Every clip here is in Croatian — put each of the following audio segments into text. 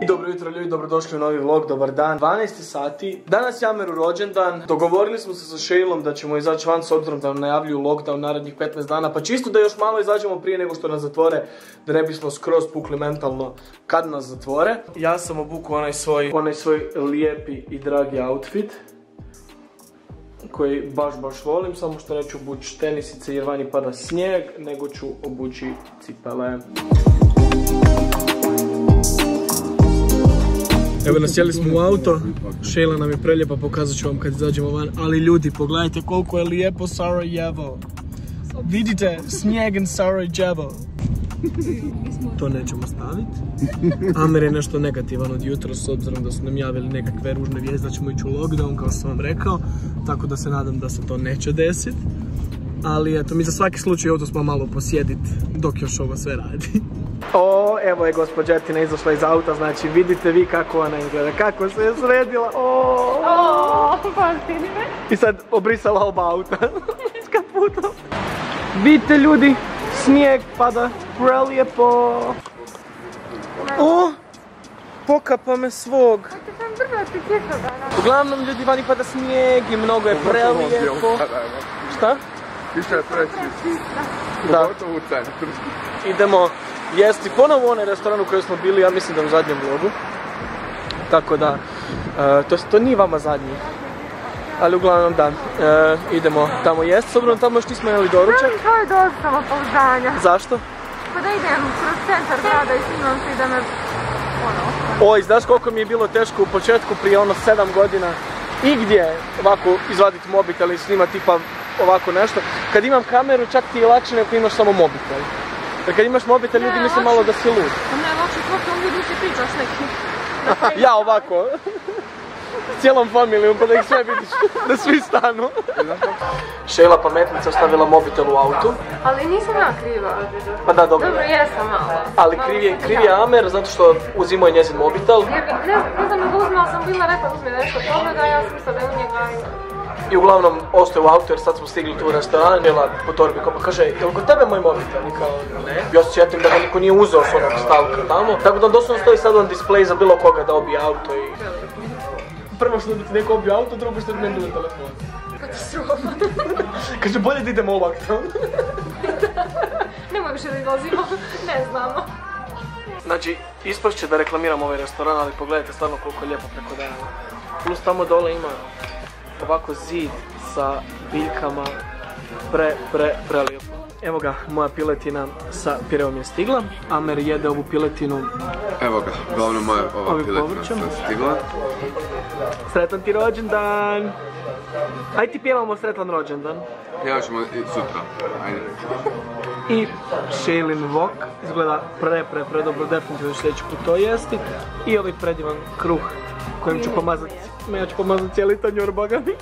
Dobro jutro ljudi, dobrodošli u novi vlog, dobar dan. 12 sati, danas je Ameru rođendan. Dogovorili smo se sa Šejlom da ćemo izaći van s obzirom da nam najavljuju lockdown narednih 15 dana. Pa čisto da još malo izađemo prije nego što nas zatvore, da ne bismo skroz pukli mentalno kad nas zatvore. Ja sam obukao onaj svoj lijepi i dragi outfit koji baš volim, samo što neću obući tenisice jer vani pada snijeg, nego ću obući cipele. Evo nas, sjeli smo u auto, Šejla nam je prelijepa, pokazat ću vam kad izađemo van, ali ljudi pogledajte koliko je lijepo Sarajevo. Vidite, snijeg in Sarajevo. To nećemo staviti. Amer je nešto negativan od jutra s obzirom da su nam javili nekakve ružne vijesti da ćemo ići u lockdown kao što sam vam rekao, tako da se nadam da se to neće desiti. Ali eto, mi za svaki slučaj ovdje smo malo posjedit dok još ovo sve radi. O, evo je gospođetina izašla iz auta, znači vidite vi kako ona izgleda, kako se je sredila. I sad obrisala oba auta s kaputom. Vidite ljudi, snijeg pada prelijepo. O, pokapa me svog. Uglavnom ljudi, vani pada snijeg i mnogo je prelijepo. Šta? Više je preći, pogotovo u centru. Idemo jesti ponovo u onaj restoran u kojem smo bili, ja mislim da u zadnjem vlogu. Tako da, to nije vama zadnji. Ali uglavnom da, idemo tamo jesti, s obzirom tamo još nismo jeli doručak. To je dosta samopouzdanja. Zašto? Pa da idem kroz centar grada i snimam se i da me Oj, znaš koliko mi je bilo teško u početku prije 7 godina igdje ovako izvaditi mobitel i snimati tipa ovako nešto. Kad imam kameru čak ti je lakše nego imaš samo mobitel. Jer kad imaš mobitel ljudi misle malo da si lud. Ne, lakše kako ljudi ti pričaš neki. Ja ovako. S cijelom familijom pa da ih sve vidiš, da svi stanu. Šejla pametnica stavila mobitel u autu. Ali nisam ja kriva. Pa da, dobro. Dobro, jesam malo. Ali kriv je Amer zato što uzimao je njezin mobitel. Ne znam da uzmao sam bila rekla uzmi nešto pogleda, ja sam mislila da je u njega. I uglavnom ostaje u auto jer sad smo stigli tu u restoran, bila po torbi pa kaže, jel kod tebe moj mobitel? I kao, ne. Ja se sjetim da ga niko nije uzeo s onog stavka tamo. Tako da doslovno stoji sad on display za bilo koga da obije auto i... Prvo što da ti neko obije auto, drugo što da ne duže telefon. Katastrofa. Kaže, bolje da idemo u lockdown. Nemoj više da izlazimo, ne znamo. Znači, ispast će da reklamiram ovaj restoran, ali pogledajte stvarno koliko je lijepo preko dana. Plus tamo dole ima ovako zid sa biljkama, prelijepo. Evo ga, moja piletina sa pireom je stigla. Amer jede ovu piletinu. Evo ga, uglavnom moja ova piletina se stigla. Sretan ti rođendan! Aj ti pjevamo sretan rođendan. Ja ćemo i sutra, ajde. I Šejlin wok, izgleda predobro, definitivno ću sljedeći put to jesti. I ovaj predivan kruh kojim ću pomazati, ja ću pomazati cijeli tanjur, boga mi.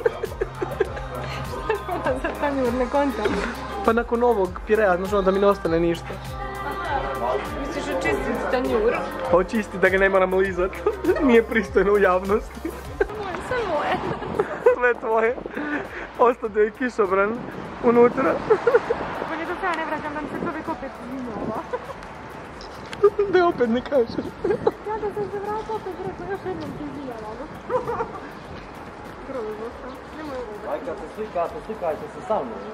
Za tanjur, ne kontam. Pa nakon ovog pirea, znaš ono da mi ne ostane ništa. Misliš očistiti tanjur? Pa očisti da ga ne moram lizat, nije pristojno u javnosti. Sve moje. Sve tvoje. Ostade i kišobran unutra. Bolje da se ja ne vraćam da mi se čovjek opet izvinjava. Da je opet ne kažeš. Ja da sam se vratila opet rekla, još jednom ti izvinjavam. Grozno sam, nemoj ovo. Aj kad se slikate, slikajte se sa mnom.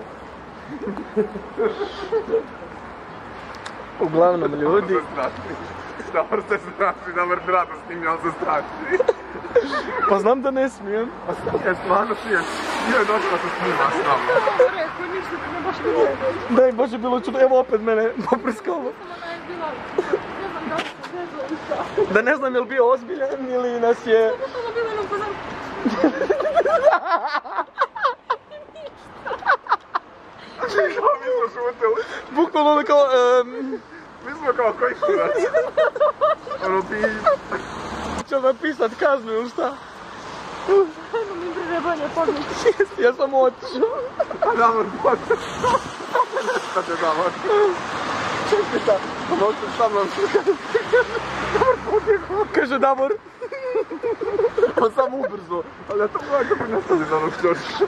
Uglavnom ljudi... Dobro se straši, da vrti rado s njim, ja se straši. Pa znam da ne smijem. Ja stvarno smijem. Nije došla se snima s nama. Rekao, ništa ti ne baš ne. Daj Bože, bilo čudo, evo opet mene poprskalo. Da ne znam je li bio ozbiljan ili nas je... Kao mi smo šutili. Bukvalno ono kao... Mi smo kao koji kurac. Ono bi... Će napisat kaznu ili šta? Ajmo mi prirebanje pogledati. Ja sam otišao. Davor, pođe. Šta te Davor? Čekaj, Davor se sa mnom šukati. Davor pobjegao. Kaže Davor. Pa samo ubrzo. Ali ja to moram kako ne stane za onog šljoša.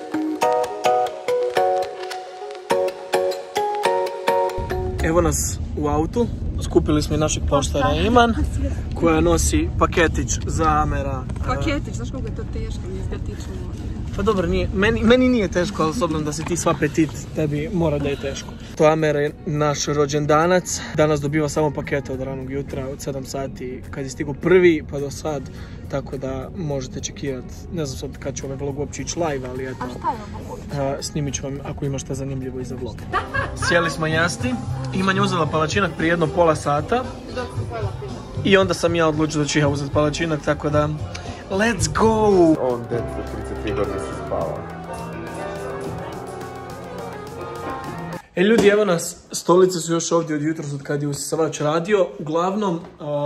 Evo nas u autu. Skupili smo i našeg poštara Iman, koja nosi paketić za Amera. Paketić, znaš koliko je to teško, mi izgatično. Pa dobro, meni nije teško, ali s obzirom da si ti sva petit, tebi mora da je teško. To Amer je naš rođendanac. Danas dobiva samo pakete od ranog jutra, od 7 sati, kad je stigo prvi pa do sad. Tako da možete čekirati, ne znam sad kad će ovaj vlog uopće ići live, ali eto. A šta je ovo? Snimit ću vam ako ima šta zanimljivo i za vlog. Sjeli smo jesti, Iman je uzela palačinak prije jedno pola sata. I onda sam ja odlučio da ću ja uzeti palačinak, tako da let's go! On deca 33 godine se spava. Ljudi, evo nas, stolice su još ovdje od jutros od kad je usisavač radio. Uglavnom,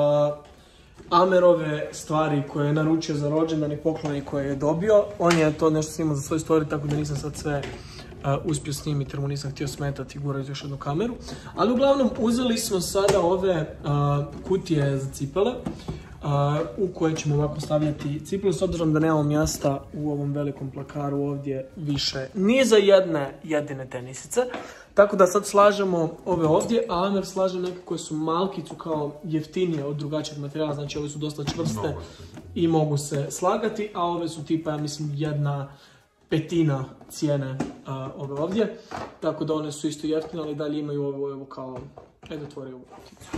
Amerove stvari koje je naručio za rođendan i pokloni koje je dobio, on je to nešto snimao za svoj story, tako da nisam sad sve uspio snimiti jer mu nisam htio smetati i gurati još jednu kameru. Ali uglavnom, uzeli smo sada ove kutije za cipele, u koje ćemo ovako stavljati cipele, s obzirom da nemamo mjesta u ovom velikom plakaru ovdje više ni za jedine tenisice. Tako da sad slažemo ove ovdje, a Amer slaže neke koje su malkicu kao jeftinije od drugačijeg materijala, znači ove su dosta čvrste i mogu se slagati, a ove su tipa, ja mislim, 1/5 cijene ove ovdje. Tako da one su isto jeftine, ali dalje imaju ovo kao, evo otvori ovu kuticu.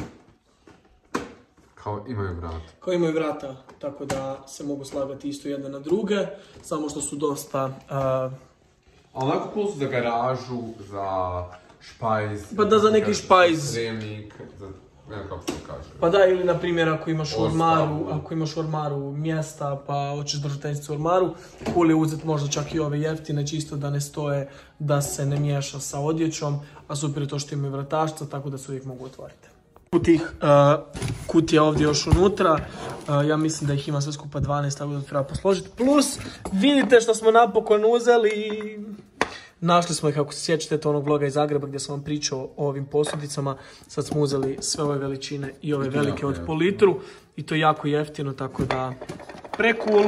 Kao imaju vrata. Kao imaju vrata, tako da se mogu slagati isto jedne na druge, samo što su dosta... Onako cool su za garažu, za špajz. Pa da, za neki špajz. Spremnik, ne znam kako se kaže. Pa da, ili na primjer ako imaš u ormaru mjesta pa hoćeš držati tenisicu u ormaru, cool je uzeti možda čak i ove jeftine, čisto da ne stoje, da se ne miješa sa odjećom, a super je to što imaju vratašca, tako da se uvijek mogu otvoriti. U tih kutija ovdje još unutra, ja mislim da ih ima sve skupa 12, tako da treba posložiti. Plus, vidite što smo napokon uzeli, našli smo ih, ako se sjećate, to onog vloga iz Zagreba gdje sam vam pričao o ovim posudicama. Sad smo uzeli sve ove veličine i ove velike od po litru i to je jako jeftino, tako da pre-cool.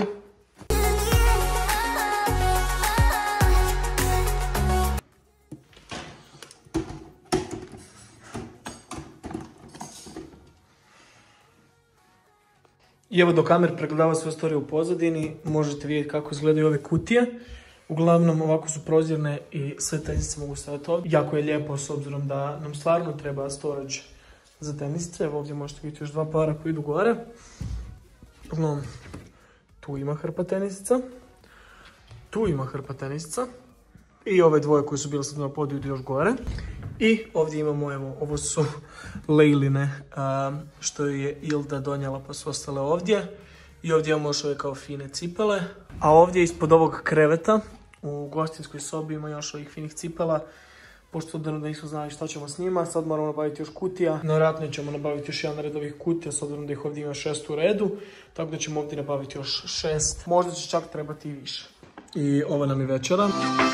I evo dok Amer pregledava sve storije u pozadini, možete vidjeti kako izgledaju ove kutije. Uglavnom ovako su prozirne i sve tenisice mogu staviti ovdje. Jako je lijepo s obzirom da nam stvarno treba storage za tenisice. Evo ovdje možete vidjeti još 2 para koji idu gore. Uglavnom, tu ima hrpa tenisica. Tu ima hrpa tenisica. I ove dvoje koje su bile sad na podiju idu još gore. I ovdje imamo, evo, ovo su Lejline, što je Ilda donijela pa su ostale ovdje. I ovdje imamo još ove kao fine cipele. A ovdje ispod ovog kreveta, u gostinskoj sobi ima još ovih finih cipela. Pošto da nisu znali šta ćemo s njima, sad moramo nabaviti još kutija. Vjerojatno ćemo nabaviti još jedan red ovih kutija, s obzirom da ih ovdje ima 6 u redu. Tako da ćemo ovdje nabaviti još 6. Možda će čak trebati i više. I ovo nam je večera.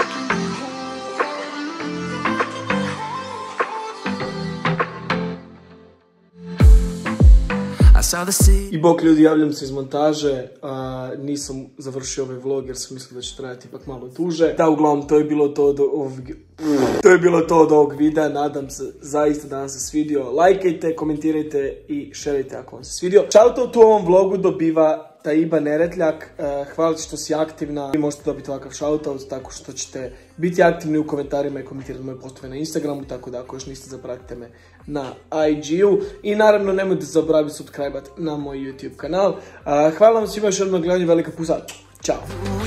I bok ljudi, javljam se iz montaže, nisam završio ovaj vlog jer sam mislio da će trajati ipak malo duže. Da, uglavnom, to je bilo to od ovog videa, nadam se zaista da vam se svidio. Lajkajte, komentirajte i šerajte ako vam se svidio. Shoutout u ovom vlogu dobiva Taiba Neretljak, hvala ti što si aktivna. Vi možete dobiti ovakav shoutout tako što ćete biti aktivni u komentarima i komentirati moje postove na Instagramu, tako da ako još niste, zapratite me na IG-u. I naravno nemojte zaboraviti subscribe-at na moj YouTube kanal. Hvala vam svima još jednom na gledanju, velika pusa, ćao!